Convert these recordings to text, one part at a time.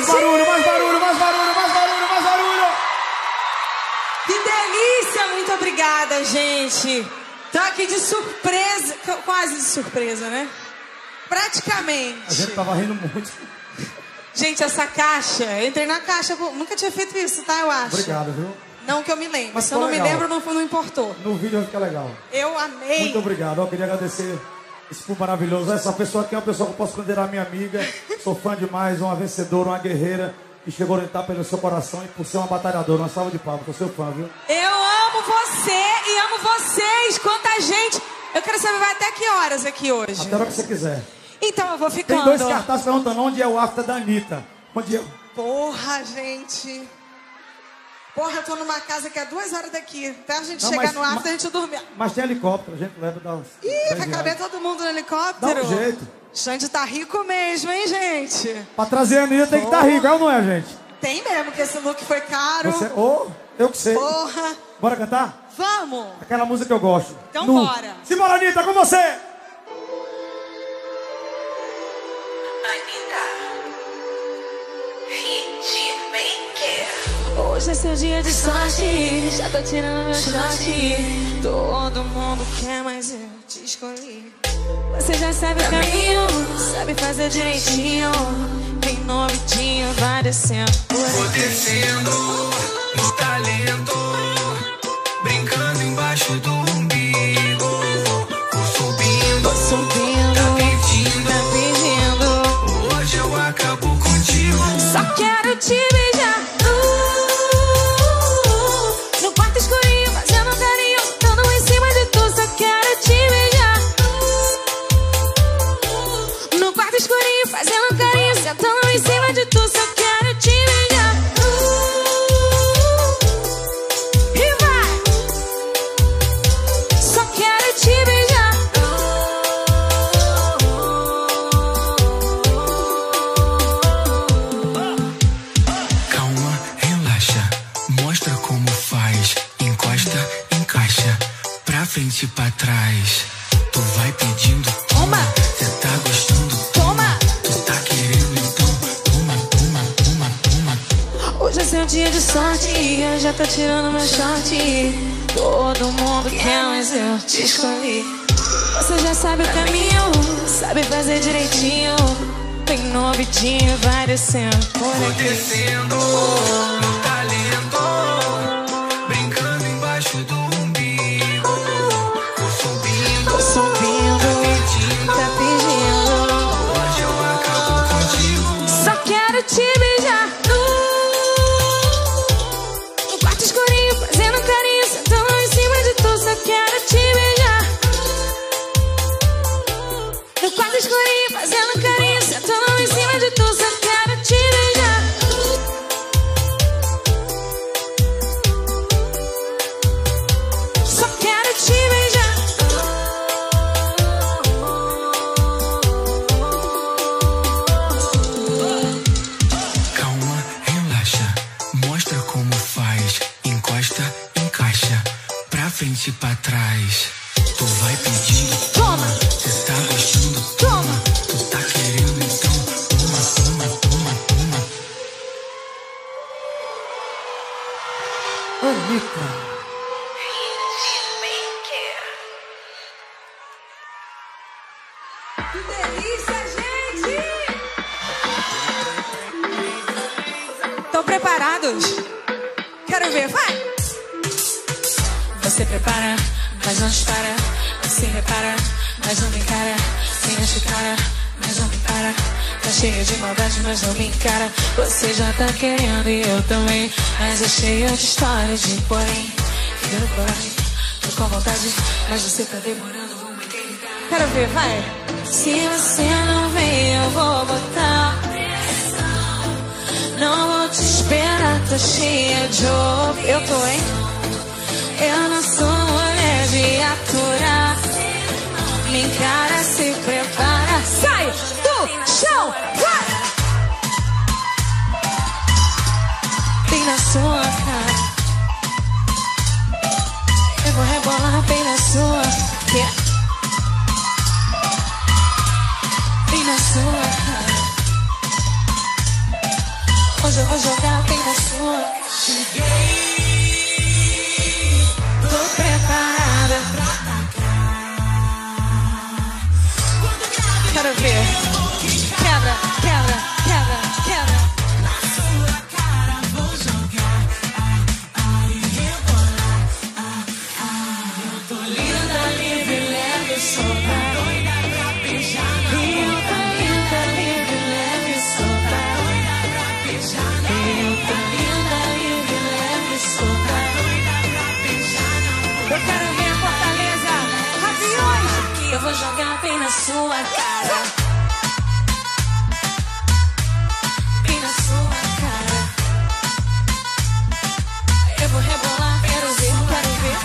Mais barulho, mais barulho, mais barulho, mais barulho, mais barulho. Que delícia, muito obrigada, gente. Tô aqui de surpresa, quase de surpresa, né? Praticamente. A gente tava rindo muito. Gente, essa caixa, eu entrei na caixa, nunca tinha feito isso, tá, eu acho. Obrigado, viu? Não que eu me lembre, Mas se eu não legal. me lembro, não importou. No vídeo vai ficar legal. Eu amei. Muito obrigado, eu queria agradecer esse povo maravilhoso. Essa pessoa aqui é uma pessoa que eu posso considerar minha amiga. Sou fã demais, uma vencedora, uma guerreira. E chegou a entrar pelo seu coração e por ser uma batalhadora. Uma salva de palmas, sou seu fã, viu? Eu amo você e amo vocês. Quanta gente. Eu quero saber, vai até que horas aqui hoje? Até a hora que você quiser. Então eu vou ficando. Tem 2 cartazes perguntando onde é o after da Anitta. Onde é? Porra, gente. Porra, eu tô numa casa que é 2 horas daqui. Até a gente chegar no after, a gente dormir. Mas tem helicóptero, a gente leva dar uns. Ih, vai caber todo mundo no helicóptero? Dá um jeito. Xande tá rico mesmo, hein, gente? Pra trazer a Anitta tem que estar rico, é ou não é, gente? Tem mesmo, que esse look foi caro. Você... Oh, eu que sei. Porra. Bora cantar? Vamos. Aquela música que eu gosto. Então bora. Simbora, Anitta, com você! Hoje é seu dia de sorte, já tô tirando meu short. Todo mundo quer, mas eu te escolhi. Você já sabe o caminho, sabe fazer direitinho. Vem novidinho, vai descendo. Vou descendo no talento, brincando embaixo do umbigo. Vou subindo, tá pedindo, hoje eu acabo contigo. Só quero te beijar. No quarto escurinho, fazendo carinho, dando em cima de tu. Só quero te beijar. No quarto escurinho, fazendo carinho, sentando em cima de tu. Só quero te beijar. E vai. Só quero te beijar. Calma, relaxa, mostra como faz. Encosta, encaixa, pra frente e pra trás. Tu vai pedindo, toma. Cê tá gostando, Toma. tu tá querendo, então toma, toma, toma, toma. Hoje é seu dia de sorte, eu já tô tirando meu short. Todo mundo quer, mas eu te escolhi. Você já sabe o caminho, sabe fazer direitinho. Vem novidinho, vai descendo por Vou aqui. descendo no talento, brincando embaixo do umbigo. Vou subindo, Tá pedindo. hoje eu acabo contigo. Só quero te beijar. No quarto escurinho, fazendo carinho, sentando em cima de tu. Só quero te beijar. No quarto escurinho, fazendo carinho, sentando em cima de tu. Só quero te beijar. Só quero te beijar. Calma, relaxa, mostra como faz. Encosta, encaixa, pra frente e pra trás. Tu vai pedindo, Toma. cê tá gostando, Toma. tu tá querendo, então toma, toma, toma, toma. Anitta. Que delícia, gente! Estão preparados? Quero ver, vai! Você prepara, mas não dispara. Você repara, mas não me encara. Me enche cara, mas não me para. Tá cheio de maldade, mas não me encara. Você já tá querendo e eu também. Mas é cheio de histórias de porém. Quero coragem, tô com vontade, mas você tá demorando, vamos entender. Quero ver, vai! Se você não vem, eu vou botar pressão. Não vou te esperar, tô cheia de ovo. Eu tô, hein? Eu não sou mulher de aturar. Me encara, se prepara. Sai do chão, vai! Bem na sua cara. Eu vou rebolar bem na sua cara. Bem na sua cara. Hoje eu vou jogar bem na sua. Tô preparada pra atacar. Quero ver. Quebra, quebra, quebra, quebra. Na sua cara vou jogar. Rebolar. Eu tô linda, livre, leve, solta. Doida pra beijar. Eu tô linda, livre, leve, solta. Doida pra beijar. Eu tô linda, livre, leve, solta. Doida pra beijar. Eu quero ver a Fortaleza. Aviões. Eu vou jogar bem na sua cara. Bem na sua cara. Eu vou rebolar, quero ver, quero ver.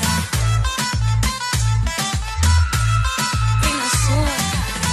Bem na sua cara.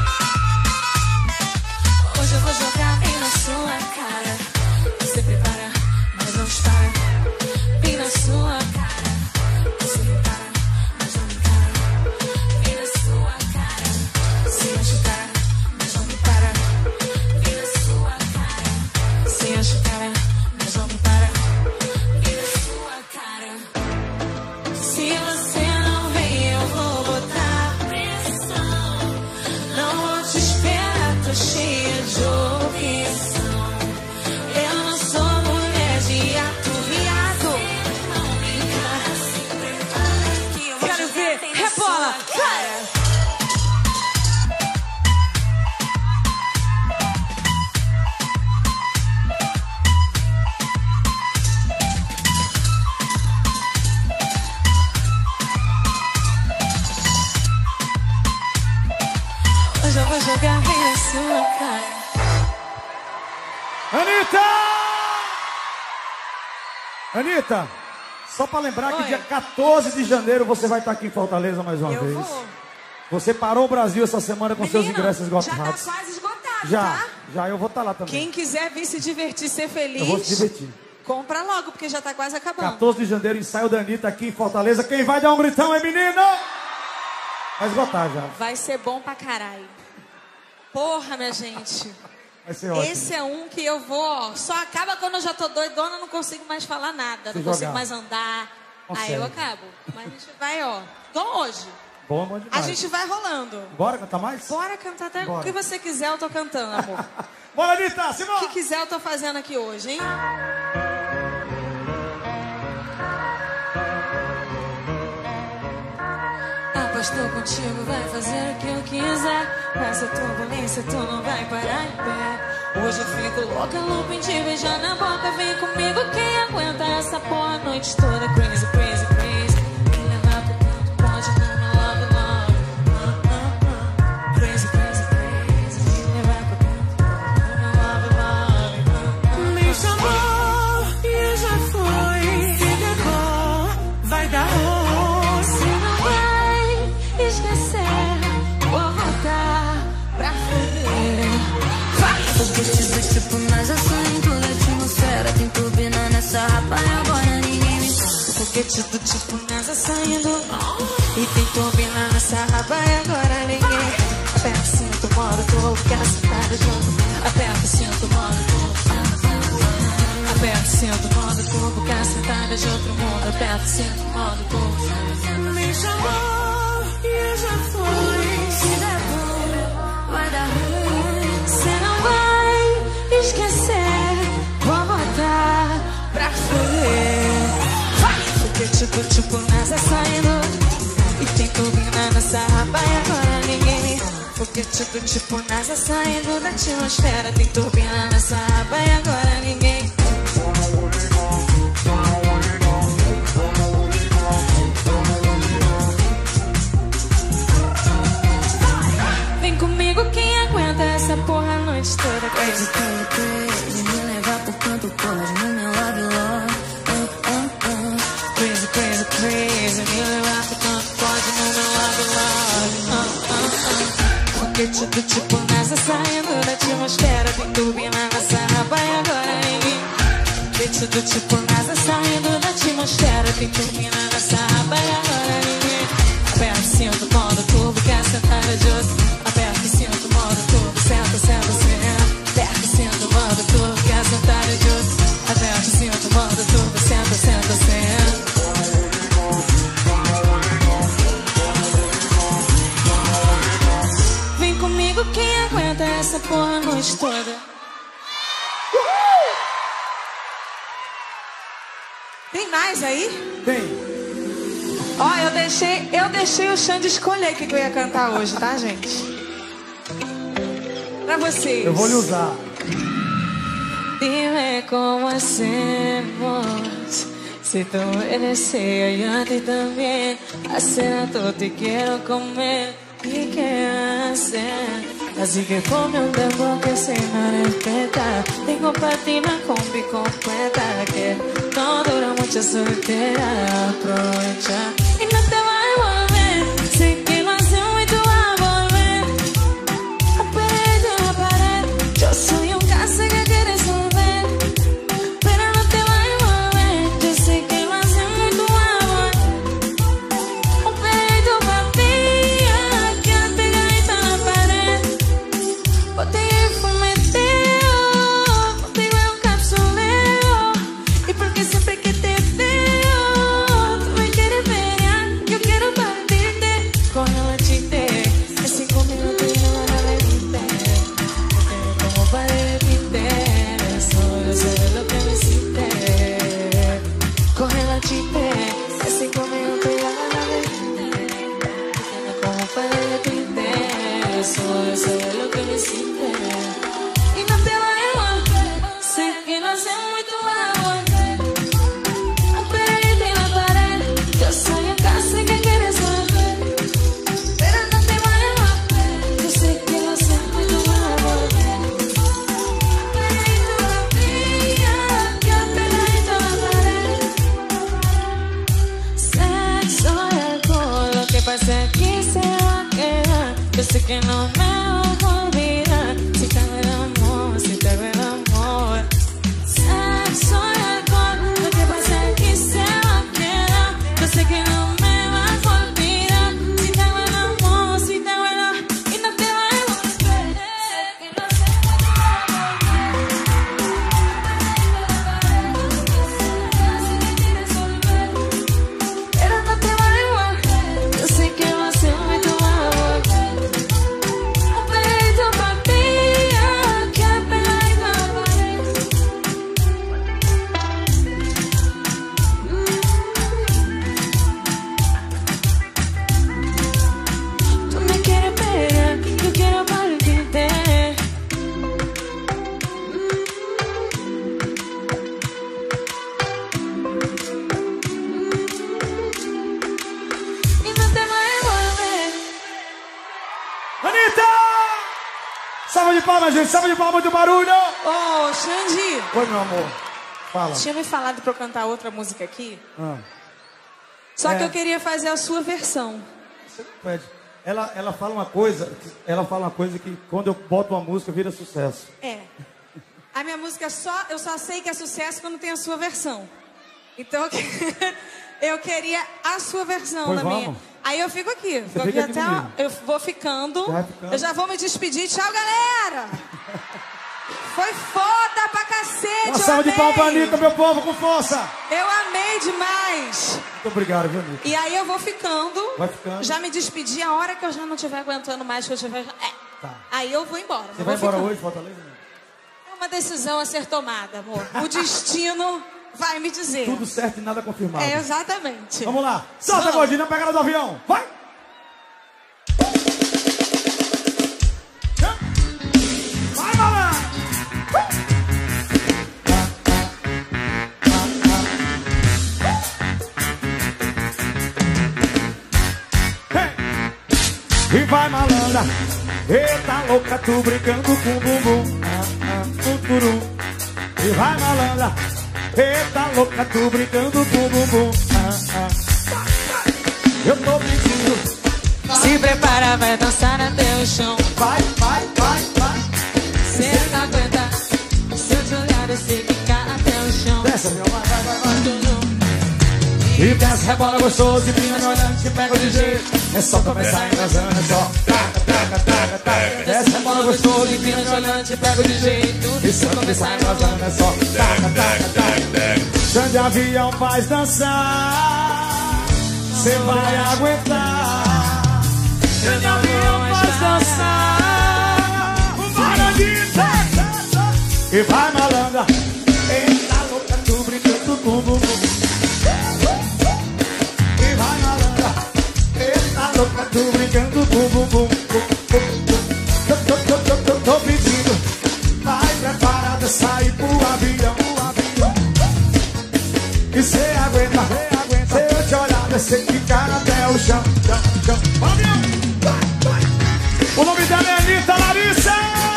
Hoje eu vou jogar bem na sua cara. Você prepara, mas não dispara. Bem na sua cara. Você prepara, mas não me para. Bem na sua cara. Se machucar, mas não me para. Bem na sua cara. Se machucar, mas não me para. Bem na sua cara. Se você não vem, eu vou botar pressão. Não vou te esperar, tô cheia de opção. Eu não sou mulher de ato viado. Não me encara, se prepara que eu vou quero ver, rebola, cara. Hoje eu vou jogar bem na sua cara. Anitta! Anitta, só pra lembrar que Oi. dia 14 de janeiro você vai estar aqui em Fortaleza mais uma Eu vez. vou. Você parou o Brasil essa semana com seus Menino, ingressos já tá esgotados. quase esgotado, Já, tá? já, eu vou estar lá também. Quem quiser vir se divertir, ser feliz, Eu vou se divertir. compra logo, porque já tá quase acabando. 14 de janeiro, ensaio da Anitta aqui em Fortaleza. Quem vai dar um gritão é menino! Vai esgotar já. Vai ser bom pra caralho. Porra, minha gente. Vai ser ótimo. Esse é um que eu vou, ó, só acaba quando eu já tô doidona, não consigo mais falar nada, Se não consigo jogar. mais andar. Consegue. Aí eu acabo. Mas a gente vai, ó, igual hoje. Bom, bom demais. A gente vai rolando. Bora cantar mais? Bora cantar até Bora. o que você quiser, eu tô cantando, amor. Bora, Anitta, O Simão! que quiser, eu tô fazendo aqui hoje, hein? Apostou contigo, vai fazer o que eu quiser. Com essa turbulência, tu não vai parar em pé. Hoje eu fico louca, louco em te beijar na boca. Vem comigo, quem aguenta essa porra a noite toda. Crazy, crazy, crazy. Me levar pro canto, pode não me love, love. Crazy, crazy, crazy. Me levar pro canto, não me love, love. Me chamou e já foi. Se levou, vai dar ruim. Você não vai esquecer, vou voltar pra foder. Foguetes do tipo nós assim, toda a atmosfera tem turbina nessa rapa e agora ninguém me Foguete do tipo NASA saindo e tem turbina nessa raba e agora ninguém. Aperta o cinto, modo todo, quer sentar junto. Aperta o cinto, modo todo. Aperta o cinto, modo turbo, quer sentar de outro mundo. Aperta o cinto, modo turbo. Me chamou e já foi. Se levou, vai dar ruim. Você não vai esquecer, vou voltar pra foder. Foguete do tipo NASA saindo e tem turbina nessa raba e agora ninguém. Foguete do tipo NASA saindo da atmosfera, tem turbina nessa raba e agora ninguém. Vem comigo, quem aguenta essa porra a noite toda. Crazy, crazy, crazy. Me levar pro canto, pode no meu love, love. Crazy, crazy, crazy. Me levar pro canto, pode no meu lado, lado. Foguete do tipo NASA saindo da atmosfera, tem turbina nessa raba e agora ninguém. Foguete do tipo NASA saindo da atmosfera, tem turbina nessa raba e agora ninguém. Aperta o cinto, modo turbo, quer sentar de outro. Aperta o cinto, modo turbo, senta, senta, senta. Aperta o cinto, modo turbo, quer sentar de Tem mais aí? Tem. Ó, eu deixei o Xande escolher o que eu ia cantar hoje, tá, gente? Pra vocês. Eu vou lhe usar. Dime cómo hacemos. Si tú eres ella, yo a ti también. Hace rato te quiero comer. ¿Y qué hacer? Así que ponme un dembow que se me respeta. Tengo para ti una combi completa que no dura mucho soltera. Aprovecha y no te va a volver. Sé que lo hacemos y tú vas a volver. Apérate a la pared. Yo soy un caso que quieres resolver, pero no te va a volver. Yo sé que lo hacemos y tú vas a volver. Un pedito para ti, quédate pegadita a la pared. Botella y fumeteo, contigo es un capsuleo. Y porque siempre que te veo, tú me quieres pelear. Yo quiero partirte, coge la chiste. En 5 minutos y no van a venirte. Como para derretirte, solo sabes lo que me hiciste. Coge la chiste, en 5 minutos y van a venirte. Como para derretirte, solo sabes lo que me hiciste. Y no te va a volver. Sé que lo hacemos y tú vas a volver. Un pedito en la pared. Yo soy un caso que quieres volver, pero no te va a volver. Yo sé que lo hacemos y tú vas a volver. Un pedito en la pilla, quédate pegadito a la pared. Sexo y alcohol, lo que pase aquí se va a quedar. Yo sé que no me vas a olvidar. Si te hago el amor, si te hago el amor. Sexo y alcohol, lo que pase aquí se va a quedar. Yo sé que no me vas a olvidar. Si te hago el amor, si te hago el amor. Y no te va a volver. Sé que lo hacemos y tú vas a volver. Pero no te va a volver. Yo sé que lo hacemos y tú vas a volver. Un pedito para ti, que pegadito a la pared. Tú me quieres pegar, yo quiero partirte. Y no te va a volver. Anitta! Salva de palmas, gente. Salva de palmas, muito barulho. Ô, Xande, Oi, meu amor. Fala. tinha me falado pra eu cantar outra música aqui. Ah, Só que É. eu queria fazer a sua versão. você pede. Ela fala uma coisa. Ela fala uma coisa que quando eu boto uma música vira sucesso. É. A minha música eu só sei que é sucesso quando tem a sua versão. Então eu queria a sua versão Pois da vamos. minha. Aí eu fico aqui. Você Vou fica aqui aqui até comigo. eu vou ficando. Vai ficando. Eu já vou me despedir. Tchau, galera! Foi foda pra cacete. Uma eu salva de amei. palmas pra Anitta, meu povo, com força. Eu amei demais. Muito obrigado, viu, Anitta? E aí eu vou ficando. Vai ficando. Já me despedi a hora que eu já não estiver aguentando mais, que eu tiver. Tá. Aí eu vou embora. Você eu vai vou embora ficando. hoje, Fortaleza? Né? É uma decisão a ser tomada, amor. O destino vai me dizer. Tudo certo e nada confirmado. É, exatamente. Vamos lá. Solta, Vamos. gordinha, na pegada do avião. Vai! Vai, malandro! Hey! E vai, malandra. Eita louca, tu brincando com o bumbum. Tuturum. E vai, malandra. Eita louca, tu brincando com o bumbum. Eu tô pedindo. Se prepara, vai dançar até o chão. Vai, vai, vai, vai. Cê não aguenta. Se eu te olhar, você ficar até o chão. Desce, meu, vai, vai, vai, vai. E desce, rebola gostoso, e pina me olhando, te pega de jeito. É só começar engasando, é só taca, taca, taca, taca. Desce, rebola gostoso, e pina me olhando, te pega de jeito. E só começar engasando, é só taca, taca, taca. Xande avião faz dançar, cê vai aguentar. Xande avião faz dançar, para de e vai, malandra. Eita louca, tu brincando com o bumbum. Se eu te olhar, você ficar até o chão. O nome dela é Anitta Larissa.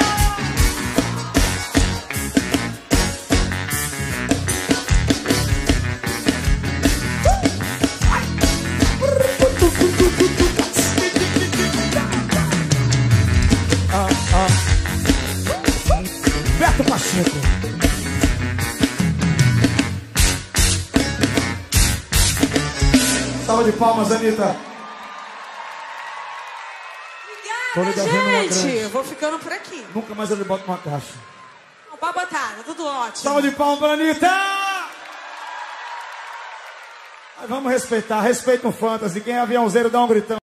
Beto Pacheco. Salva de palmas, Anitta. Obrigada, gente. Eu vou ficando por aqui. Nunca mais eu lhe boto uma caixa. Não, pode botar, tá tudo ótimo. Salva de palmas pra Anitta. Vamos respeitar. Respeita o Fantasy. Quem é aviãozeiro dá um gritão.